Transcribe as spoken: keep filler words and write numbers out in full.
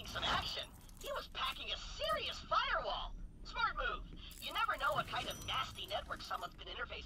some action. He was packing a serious firewall. Smart move. You never know what kind of nasty network someone's been interfacing